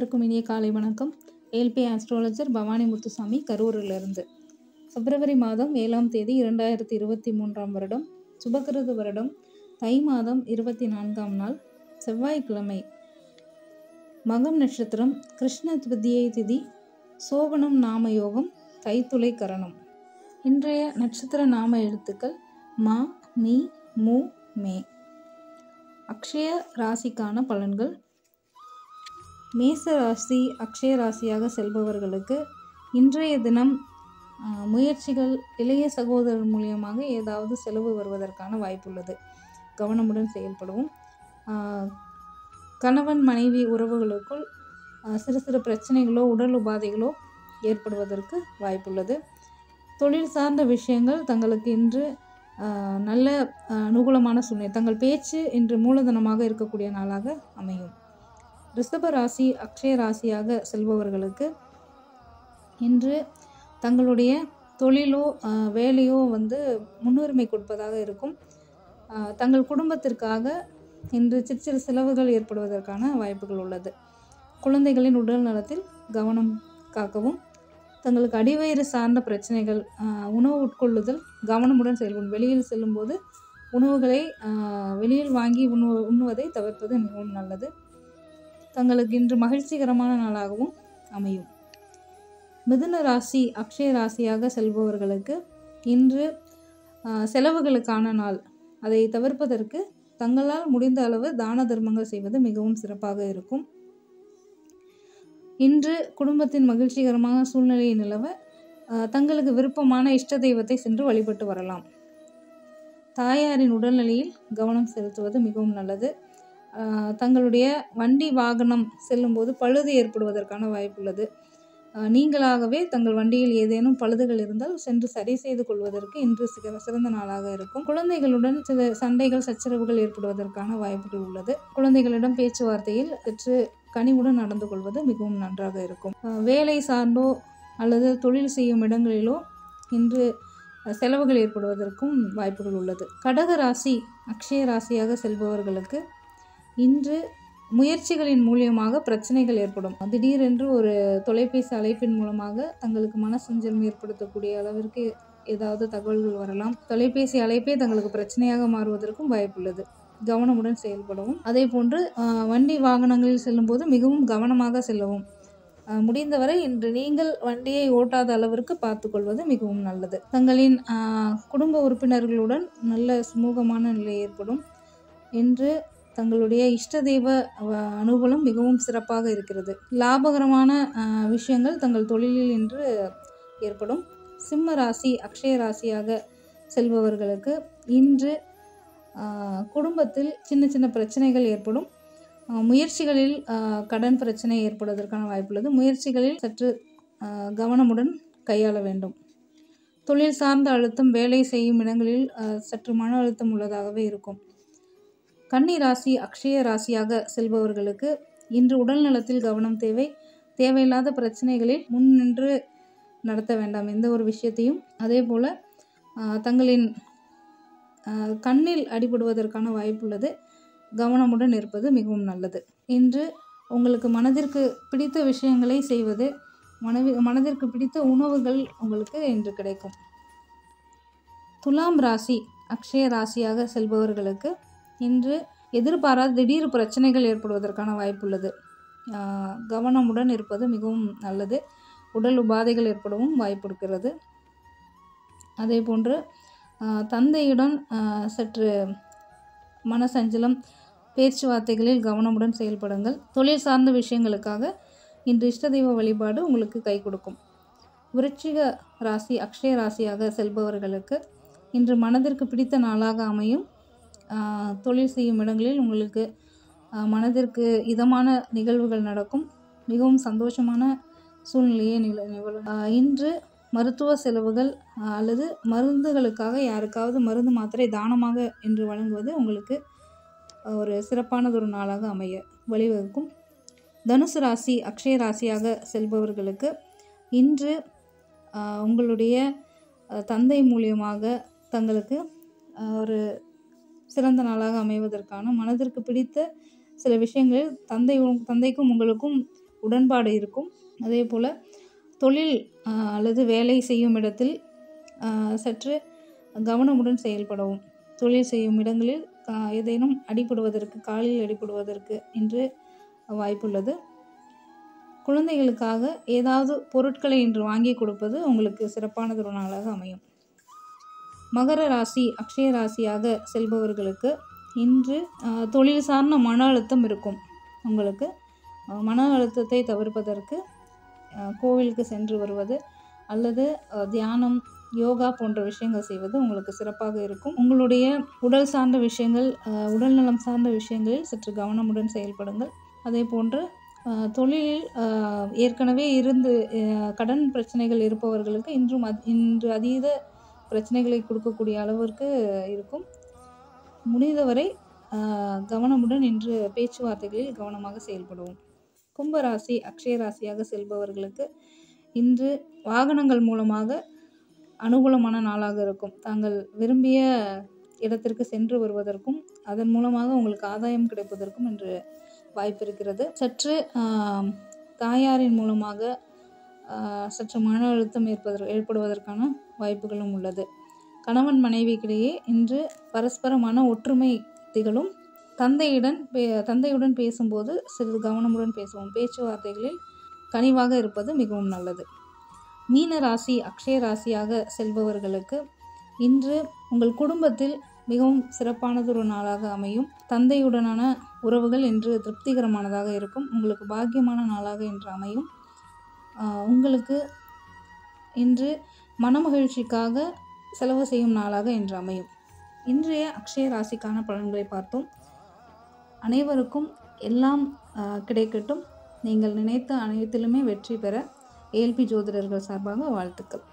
அனைவருக்கும் இனிய காலை வணக்கம். ஏல்பி ஆஸ்ட்ராலஜர் பவானி முத்துசாமி, கரூரிலிருந்து. பிப்ரவரி மாதம் 7ஆம் தேதி 2023ஆம் வருடம், சுபகிருது வருடம், தை மாதம் 24ஆம் நாள், செவ்வாய்க்கிழமை, மகம் நட்சத்திரம், கிருஷ்ண த்விதியை திதி, சோபனம் நாம யோகம், தைத்துளை கரணம். இன்றைய நட்சத்திர நாம எழுத்துக்கள் மா, மீ, மூ, மே. அக்ஷய ராசிக்கான பலன்கள். மேச ராசி அக்ஷய ராசியாக செல்பவர்களுக்கு இன்றைய தினம் முயற்சிகள் இளைய சகோதரர் மூலியமாக ஏதாவது செலவு வருவதற்கான வாய்ப்புள்ளது. கவனமுடன் செயல்படவும். கணவன் மனைவி உறவுகளுக்குள் சிறு சிறு பிரச்சனைகளோ உடல் உபாதைகளோ ஏற்படுவதற்கு வாய்ப்புள்ளது. தொழில் சார்ந்த விஷயங்கள் தங்களுக்கு இன்று நல்ல அனுகூலமான சூழ்நிலை, தங்கள் பேச்சு இன்று மூலதனமாக இருக்கக்கூடிய நாளாக அமையும். ரிஷப ராசி அக்ஷய ராசியாக செல்பவர்களுக்கு இன்று தங்களுடைய தொழிலோ வேலையோ முன்னுரிமை கொடுப்பதாக இருக்கும். தங்கள் குடும்பத்திற்காக இன்று சிறு செலவுகள் ஏற்படுவதற்கான வாய்ப்புகள் உள்ளது. குழந்தைகளின் உடல் நலத்தில் கவனம் காக்கவும். தங்களுக்கு அடிவயிறு சார்ந்த பிரச்சனைகள், உணவு உட்கொள்ளுதல் கவனமுடன் செயல்படும். வெளியில் செல்லும்போது உணவுகளை வெளியில் வாங்கி உண்ணுவதை தவிர்ப்பது மிகவும் நல்லது. தங்களுக்கு இன்று மகிழ்ச்சிகரமான நாளாகவும் அமையும். மிதுன ராசி அக்ஷய ராசியாக செல்பவர்களுக்கு இன்று செலவுகளுக்கான நாள். அதை தவிர்ப்பதற்கு தங்களால் முடிந்த அளவு தான தர்மங்கள் செய்வது மிகவும் சிறப்பாக இருக்கும். இன்று குடும்பத்தின் மகிழ்ச்சிகரமான சூழ்நிலையை நிலவ தங்களுக்கு விருப்பமான இஷ்ட தெய்வத்தை சென்று வழிபட்டு வரலாம். தாயாரின் உடல்நிலையில் கவனம் செலுத்துவது மிகவும் நல்லது. தங்களுடைய வண்டி வாகனம் செல்லும்போது பழுது ஏற்படுவதற்கான வாய்ப்புள்ளது. நீங்களாகவே தங்கள் வண்டியில் ஏதேனும் பழுதுகள் இருந்தால் சென்று சரி செய்து கொள்வதற்கு இன்று சிறந்த நாளாக இருக்கும். குழந்தைகளுடன் சில சண்டைகள் சச்சரவுகள் ஏற்படுவதற்கான வாய்ப்புகள் உள்ளது. குழந்தைகளிடம் பேச்சுவார்த்தையில் சற்று கனிவுடன் நடந்து கொள்வது மிகவும் நன்றாக இருக்கும். வேலை சார்ந்தோ அல்லது தொழில் செய்யும் இடங்களிலோ இன்று செலவுகள் ஏற்படுவதற்கும் வாய்ப்புகள் உள்ளது. கடக ராசி அக்ஷய ராசியாக செல்பவர்களுக்கு இன்று முயற்சிகளின் மூலியமாக பிரச்சனைகள் ஏற்படும். திடீரென்று ஒரு தொலைபேசி அழைப்பின் மூலமாக தங்களுக்கு மனசஞ்சலம் ஏற்படுத்தக்கூடிய அளவிற்கு ஏதாவது தகவல்கள் வரலாம். தொலைபேசி அழைப்பே தங்களுக்கு பிரச்சனையாக மாறுவதற்கும் வாய்ப்புள்ளது. கவனமுடன் செயல்படவும். அதே போன்று வண்டி வாகனங்களில் செல்லும்போது மிகவும் கவனமாக செல்லவும். முடிந்தவரை இன்று நீங்கள் வண்டியை ஓட்டாத அளவிற்கு பார்த்துக்கொள்வது மிகவும் நல்லது. தங்களின் குடும்ப உறுப்பினர்களுடன் நல்ல சுமூகமான நிலை ஏற்படும். இன்று தங்களுடைய இஷ்ட தெய்வ அனுகூலம் மிகவும் சிறப்பாக இருக்கிறது. லாபகரமான விஷயங்கள் தங்கள் தொழிலில் இன்று ஏற்படும். சிம்ம ராசி அக்ஷய ராசியாக செல்பவர்களுக்கு இன்று குடும்பத்தில் சின்ன சின்ன பிரச்சனைகள் ஏற்படும். முயற்சிகளில் கடன் பிரச்சனை ஏற்படுவதற்கான வாய்ப்புள்ளது. முயற்சிகளில் சற்று கவனமுடன் கையாள வேண்டும். தொழில் சார்ந்த அழுத்தம், வேலை செய்யும் இடங்களில் சற்று மன அழுத்தம் உள்ளதாகவே இருக்கும். கன்னி ராசி அக்ஷய ராசியாக செல்பவர்களுக்கு இன்று உடல் நலத்தில் கவனம் தேவை. தேவையில்லாத பிரச்சனைகளில் முன் நின்று நடத்த வேண்டாம் எந்த ஒரு விஷயத்தையும். அதே போல் தங்களின் கண்ணில் அடிபடுவதற்கான வாய்ப்புள்ளது. கவனமுடன் இருப்பது மிகவும் நல்லது. இன்று உங்களுக்கு மனதிற்கு பிடித்த விஷயங்களை செய்வது, மனதிற்கு பிடித்த உணவுகள் உங்களுக்கு இன்று கிடைக்கும். துலாம் ராசி அக்ஷய ராசியாக செல்பவர்களுக்கு இன்று எதிர்பாராத திடீர் பிரச்சனைகள் ஏற்படுவதற்கான வாய்ப்புள்ளது. கவனமுடன் இருப்பது மிகவும் நல்லது. உடல் உபாதைகள் ஏற்படவும் வாய்ப்பு இருக்கிறது. அதே போன்று தந்தையுடன் சற்று மனசஞ்சலம், பேச்சுவார்த்தைகளில் கவனமுடன் செயல்படுங்கள். தொழில் சார்ந்த விஷயங்களுக்காக இன்று இஷ்ட தெய்வ வழிபாடு உங்களுக்கு கை கொடுக்கும். விருச்சிக ராசி அக்ஷய ராசியாக செல்பவர்களுக்கு இன்று மனதிற்கு பிடித்த நாளாக அமையும். தொழில் செய்யும் இடங்களில் உங்களுக்கு மனதிற்கு இதமான நிகழ்வுகள் நடக்கும். மிகவும் சந்தோஷமான சூழ்நிலையை நிகழும். இன்று மருத்துவ செலவுகள் அல்லது மருந்துகளுக்காக யாருக்காவது மருந்து மாத்திரை தானமாக இன்று வழங்குவது உங்களுக்கு ஒரு சிறப்பானதொரு நாளாக அமைய வழிவகுக்கும். தனுசு ராசி அக்ஷய ராசியாக செல்பவர்களுக்கு இன்று உங்களுடைய தந்தை மூலியமாக தங்களுக்கு ஒரு சிறந்த நாளாக அமைவதற்கான மனதிற்கு பிடித்த சில விஷயங்களில் தந்தைக்கும் உங்களுக்கும் உடன்பாடு இருக்கும். அதே போல் தொழில் அல்லது வேலை செய்யும் இடத்தில் சற்று கவனமுடன் செயல்படவும். தொழில் செய்யும் இடங்களில் ஏதேனும் அடிபடுவதற்கு, காலில் அடிபடுவதற்கு என்று வாய்ப்புள்ளது. குழந்தைகளுக்காக ஏதாவது பொருட்களை இன்று வாங்கி கொடுப்பது உங்களுக்கு சிறப்பானதொரு நாளாக அமையும். மகர ராசி அக்ஷய ராசியாக செல்பவர்களுக்கு இன்று தொழில் சார்ந்த மன அழுத்தம் இருக்கும். உங்களுக்கு மன அழுத்தத்தை தவிர்ப்பதற்கு கோவிலுக்கு சென்று வருவது அல்லது தியானம், யோகா போன்ற விஷயங்கள் செய்வது உங்களுக்கு சிறப்பாக இருக்கும். உங்களுடைய உடல் சார்ந்த விஷயங்கள், உடல்நலம் சார்ந்த விஷயங்களில் சற்று கவனமுடன் செயல்படுங்கள். அதே போன்று தொழிலில் ஏற்கனவே இருந்து கடன் பிரச்சனைகள் இருப்பவர்களுக்கு இன்று அதீத பிரச்சனைகளை கொடுக்கக்கூடிய அளவிற்கு இருக்கும். முடிந்தவரை கவனமுடன் இன்று பேச்சுவார்த்தைகளில் கவனமாக செயல்படுவோம். கும்பராசி அக்ஷய ராசியாக செல்பவர்களுக்கு இன்று வாகனங்கள் மூலமாக அனுகூலமான நாளாக இருக்கும். தாங்கள் விரும்பிய இடத்திற்கு சென்று வருவதற்கும் அதன் மூலமாக உங்களுக்கு ஆதாயம் கிடைப்பதற்கும் இன்று வாய்ப்பு இருக்கிறது. சற்று தாயாரின் மூலமாக சற்று மன அழுத்தம் ஏற்படுவதற்கான வாய்ப்புகளும் உள்ளது. கணவன் மனைவிக்கிடையே இன்று பரஸ்பர மன ஒற்றுமை திகழும். தந்தையுடன் பேசும்போது சிறிது கவனமுடன் பேசுவோம். பேச்சுவார்த்தைகளில் கனிவாக இருப்பது மிகவும் நல்லது. மீன ராசி அக்ஷய ராசியாக செல்பவர்களுக்கு இன்று உங்கள் குடும்பத்தில் மிகவும் சிறப்பானதொரு நாளாக அமையும். தந்தையுடனான உறவுகள் இன்று திருப்திகரமானதாக இருக்கும். உங்களுக்கு பாக்கியமான நாளாக இன்று அமையும். உங்களுக்கு இன்று மனமகிழ்ச்சிக்காக செலவு செய்யும் நாளாக இன்று அமையும். இன்றைய அக்ஷய ராசிக்கான பலன்களை பார்த்தோம். அனைவருக்கும் எல்லாம் கிடைக்கட்டும். நீங்கள் நினைத்த அனைத்திலுமே வெற்றி பெற ஏஎல்பி ஜோதிடர்கள் சார்பாக வாழ்த்துக்கள்.